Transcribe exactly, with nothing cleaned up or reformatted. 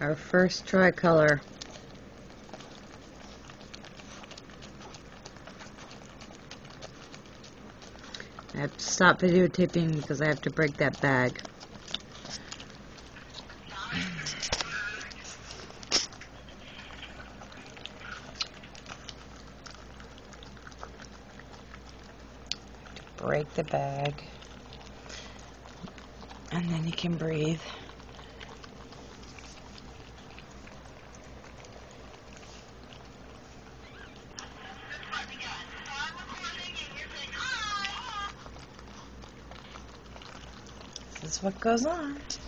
Our first tricolor. I have to stop videotaping because I have to break that bag. Break the bag, and then you can breathe. This is what goes on.